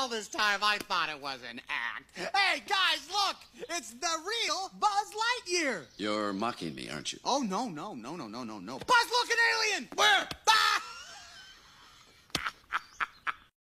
all this time I thought it was an act. Hey, guys, look! It's the real Buzz Lightyear! You're mocking me, aren't you? Oh, no. Buzz, look, an alien! Where?